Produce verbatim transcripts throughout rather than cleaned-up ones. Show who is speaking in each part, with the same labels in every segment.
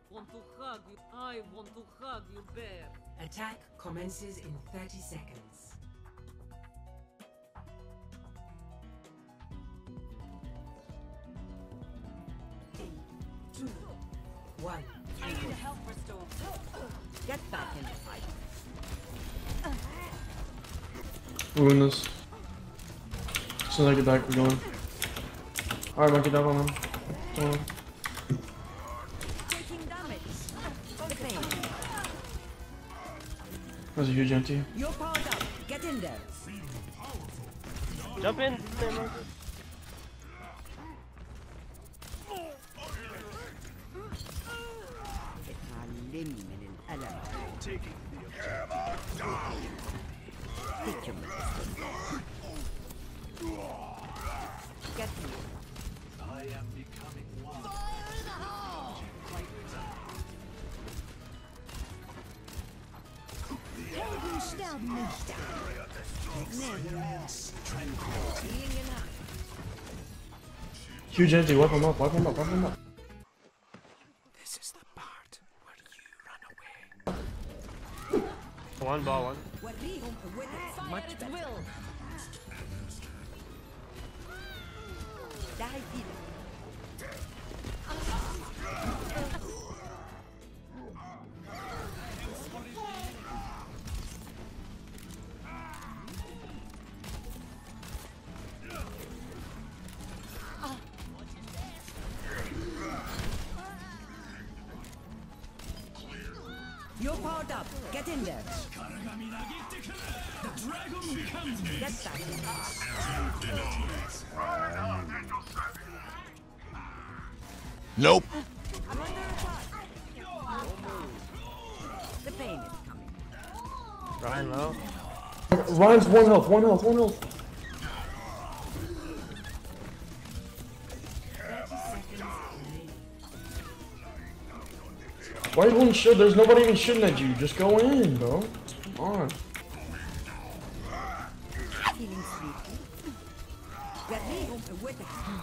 Speaker 1: want to hug you. I want to hug you, bear.
Speaker 2: Attack commences in thirty seconds. Three, two, one.
Speaker 3: I need help restore. Get back in the fight.
Speaker 4: We're winning this. As soon as I get back, we're going. Alright, monkey down on him. Come on.
Speaker 3: Taking damage. The pain.
Speaker 4: There's a huge empty.
Speaker 3: You're powered up. Get in there.
Speaker 5: Jump in there, monkey.
Speaker 3: تعلمني من الألم.
Speaker 6: Taking the objective.
Speaker 3: Take your medicine. Get me.
Speaker 6: I am becoming one.
Speaker 4: Huge empty, wipe him up, wipe him up, wipe him up.
Speaker 6: This is the part where you run away.
Speaker 5: One ball, one.
Speaker 3: Much better. Will. Die deep. You're powered up. Get in there.
Speaker 6: The dragon becomes me.
Speaker 3: Get back.
Speaker 6: Nope.
Speaker 3: I'm under attack. The pain is coming.
Speaker 5: Ryan low.
Speaker 4: Ryan's one health, one health, one health. Why are you going shoot? There's nobody even shooting at you. Just go in, bro. Come on.
Speaker 3: Feeling sleepy. Get me with it.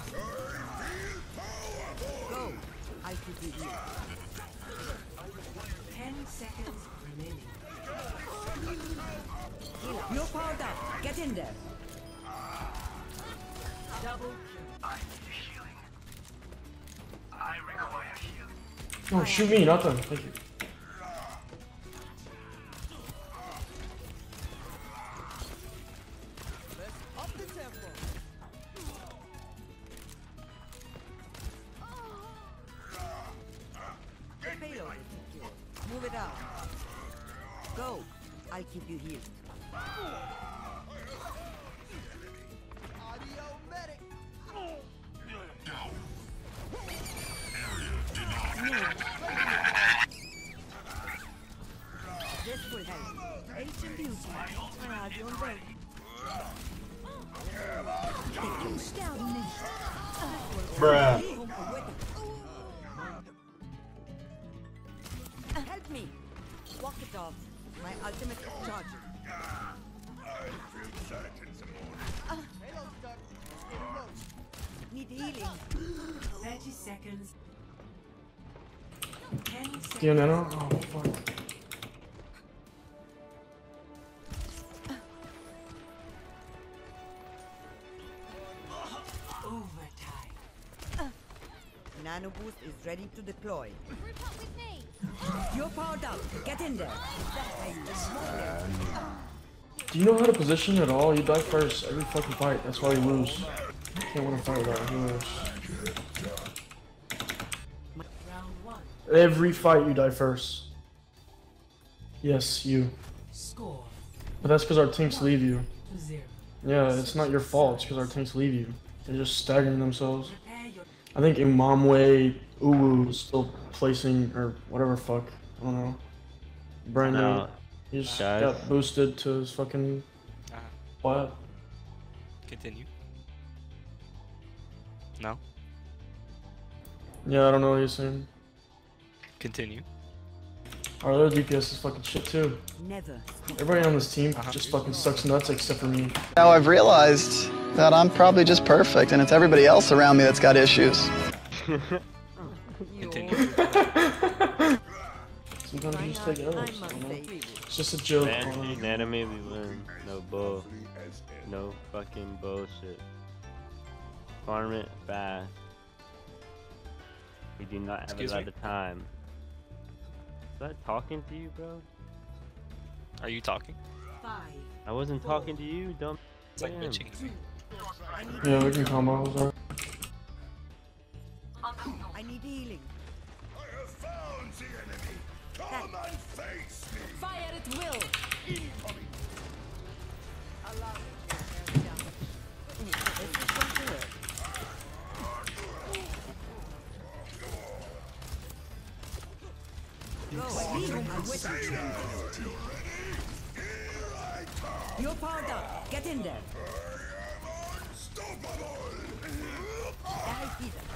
Speaker 3: Go. I could be here.
Speaker 2: Ten seconds remaining.
Speaker 3: You're powered up. Get in there.
Speaker 2: Double kill.
Speaker 6: I need healing. I require healing.
Speaker 4: Oh, shoot me, not them. Thank you.
Speaker 3: Up the tempo. The payload is secure. Move it out. Go. I'll keep you healed. Audio medic. This will help. Ancient beauty. I have your way.
Speaker 4: Bruh.
Speaker 3: Help me. Walk it off. My ultimate is charging. Uh, Need healing.
Speaker 2: Thirty seconds. Ten seconds.
Speaker 4: Do you know? Oh, fuck.
Speaker 2: Overtime.
Speaker 3: Nano boost is ready to deploy. You're powered up. Get in there.
Speaker 4: Do you know how to position at all? You die first every fucking fight. That's why you lose. You can't win a fight without you lose.
Speaker 2: Round one.
Speaker 4: Every fight you die first. Yes, you.
Speaker 2: Score
Speaker 4: But that's because our tanks leave you.
Speaker 2: to zero.
Speaker 4: Yeah, it's not your fault. It's because our tanks leave you. They're just staggering themselves.
Speaker 2: Prepare your
Speaker 4: I think Imamwe Uwu is still placing, or whatever fuck. I don't know. Brand new.
Speaker 5: No.
Speaker 4: He just
Speaker 5: Guys.
Speaker 4: got boosted to his fucking
Speaker 7: Uh,
Speaker 4: what?
Speaker 7: continue. No?
Speaker 4: Yeah, I don't know what he's saying.
Speaker 7: Continue.
Speaker 4: Our other D P S is fucking shit too.
Speaker 3: Never.
Speaker 4: Everybody on this team
Speaker 7: Uh-huh.
Speaker 4: just fucking sucks nuts except for me.
Speaker 8: Now I've realized that I'm probably just perfect and it's everybody else around me that's got issues.
Speaker 7: Continue.
Speaker 4: Sometimes you just take L's.
Speaker 3: I
Speaker 4: You
Speaker 3: must
Speaker 4: know?
Speaker 3: say.
Speaker 4: It's just a joke.
Speaker 5: Vanity, anatomy, we win. No bull. No fucking bullshit. Farm it fast. We do not have
Speaker 7: Excuse
Speaker 5: a lot
Speaker 7: me?
Speaker 5: of time. Is that talking to you, bro?
Speaker 7: Are you talking?
Speaker 2: Five.
Speaker 5: I wasn't talking to you, dumb.
Speaker 7: It's like
Speaker 5: Damn.
Speaker 7: bitching.
Speaker 4: Yeah, we can combo. Sorry.
Speaker 3: I need healing.
Speaker 6: I have found the enemy. Come and face me.
Speaker 1: Fire at will!
Speaker 6: Incoming.
Speaker 3: This is going to hurt. Go, I'm with you. You're powered up. Get in there.
Speaker 6: Unstoppable.
Speaker 3: I see them.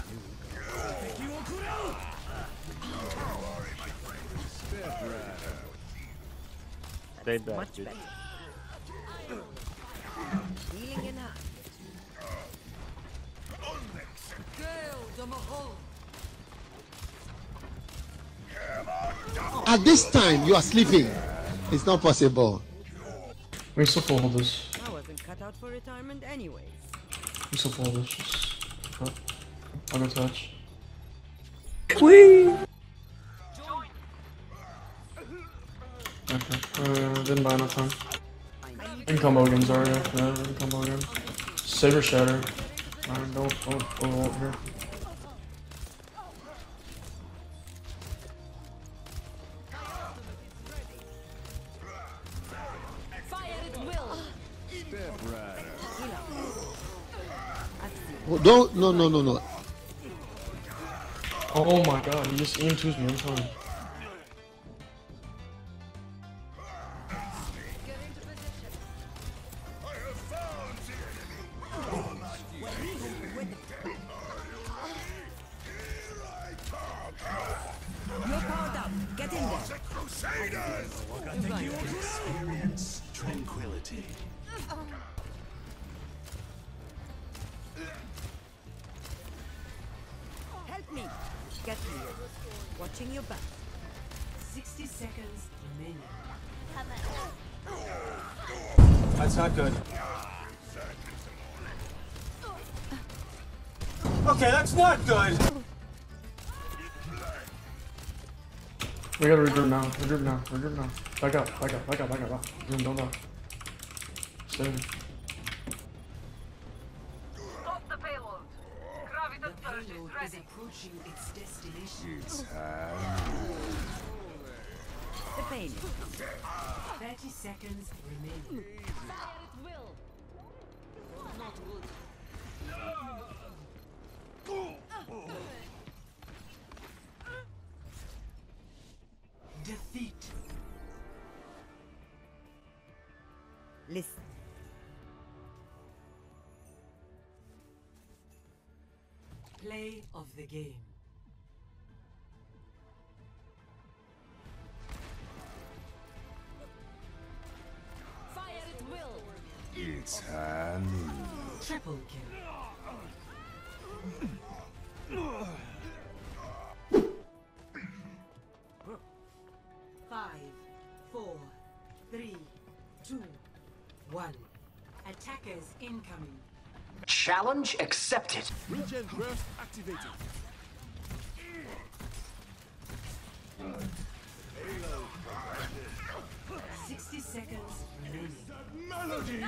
Speaker 5: Stay back,
Speaker 3: Much
Speaker 5: dude.
Speaker 3: better. Healing in hand.
Speaker 9: At this time, you are sleeping. It's not possible.
Speaker 4: We still fold this.
Speaker 3: I wasn't cut out for retirement anyways.
Speaker 4: We still fold this. Just. Oh. I'll go touch. Okay. Uh, didn't buy enough time. In combo again, sorry. Yeah, in combo again. Saber shatter. Alright, don't, don't, don't here.
Speaker 1: Fire at will!
Speaker 9: Oh, don't. No, no, no, no.
Speaker 4: Oh my god, he just E M twos me, I'm telling you.
Speaker 6: I have found the enemy. Here I come.
Speaker 3: You're powered up. Get in there.
Speaker 6: The Crusaders.
Speaker 2: Experience tranquility.
Speaker 3: Help me. Get here. Watching your back.
Speaker 2: Sixty seconds remaining.
Speaker 6: That's not good. Okay, that's not good.
Speaker 4: We gotta regroup now, regroup now, regroup now. Back up, back up, back up, back up, back up. Zoom, don't die. Stay in.
Speaker 1: Stop the payload! Graviton surge is
Speaker 2: Payload is
Speaker 1: ready!
Speaker 2: approaching its destination.
Speaker 6: It's
Speaker 3: The pain is
Speaker 2: Thirty seconds remaining.
Speaker 1: Fire at will! Not good.
Speaker 2: Defeat.
Speaker 3: listen.
Speaker 2: Play of the game.
Speaker 1: Fire at will!
Speaker 6: It's hand.
Speaker 2: Triple kill. Five, four, three, two, one. Attackers incoming.
Speaker 10: Challenge accepted.
Speaker 6: Regen burst activated.
Speaker 2: Sixty seconds remaining.
Speaker 6: Melody.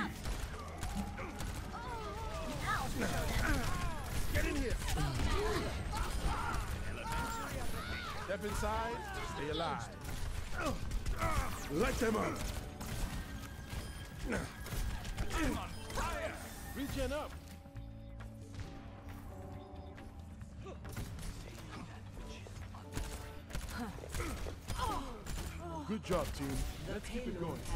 Speaker 6: Get in here. Step inside. Stay alive. Light them up. Regen up. Good job, team. Let's keep it going.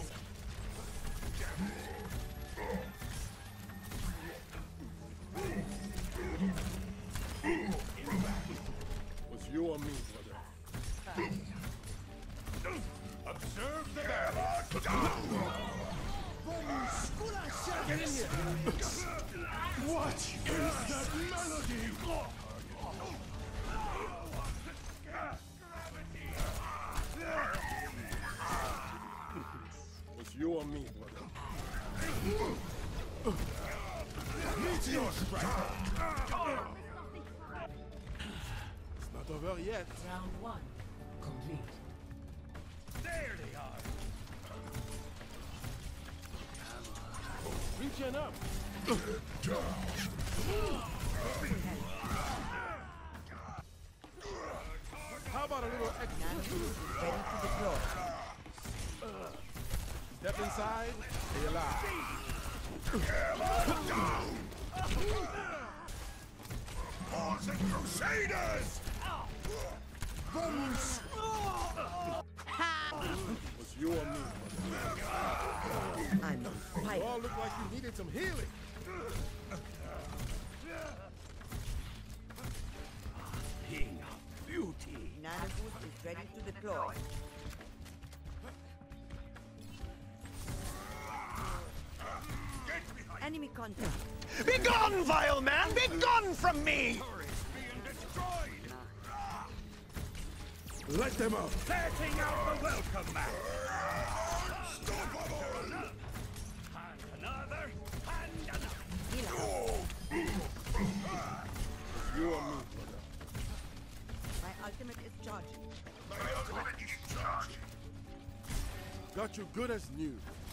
Speaker 6: Was you or me, brother? Observe the battle. Get in here. What is that melody? over yet.
Speaker 2: Round one complete.
Speaker 6: There they are. Reaching up. How about a little extra?
Speaker 3: Ready to deploy.
Speaker 6: Step inside, stay alive. Crusaders! Vamos! Was you or me?
Speaker 3: I'm on
Speaker 6: You
Speaker 3: fire.
Speaker 6: all look like you needed some healing. King of beauty.
Speaker 3: Nano boost is ready to deploy. Enemy contact.
Speaker 10: Be gone, vile man! Be gone from me!
Speaker 6: Let them up.
Speaker 10: Setting out the welcome mat! And another, and another.
Speaker 6: You or me,
Speaker 3: My ultimate is charging.
Speaker 6: got you good as new.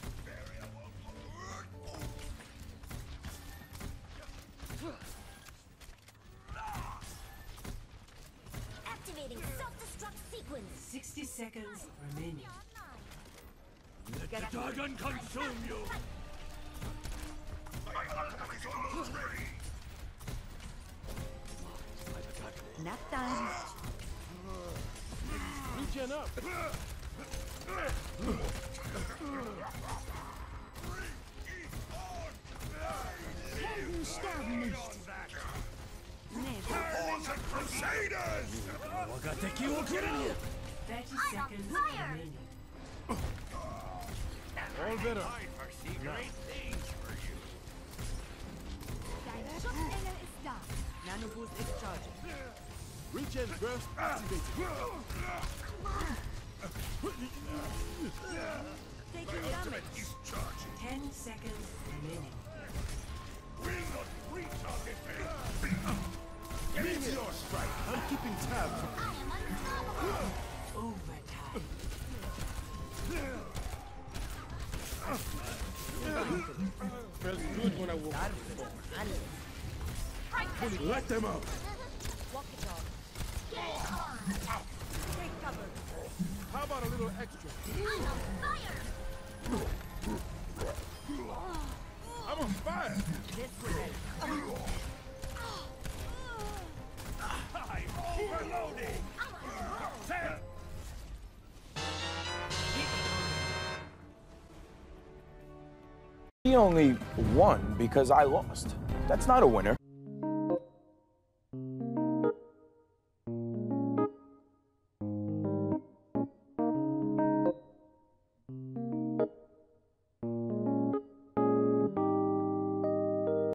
Speaker 1: Activating self-destruct sequence.
Speaker 2: sixty seconds remaining.
Speaker 10: Let the dragon consume you!
Speaker 3: Nap time.
Speaker 6: Reaching up. Crusaders!
Speaker 2: thirty seconds remaining.
Speaker 6: All better.
Speaker 3: Nano boost is charging.
Speaker 6: Reach and burst activated.
Speaker 3: Taking damage.
Speaker 2: ten seconds remaining.
Speaker 6: Meteor strike. I'm keeping tabs.
Speaker 2: Overtime.
Speaker 6: Felt good when I woke up. Let them up.
Speaker 3: Walk it off. Take cover.
Speaker 6: How about a little extra? I'm on fire.
Speaker 3: This will help.
Speaker 10: I'm overloading! Set!
Speaker 11: He only won because I lost. That's not a winner.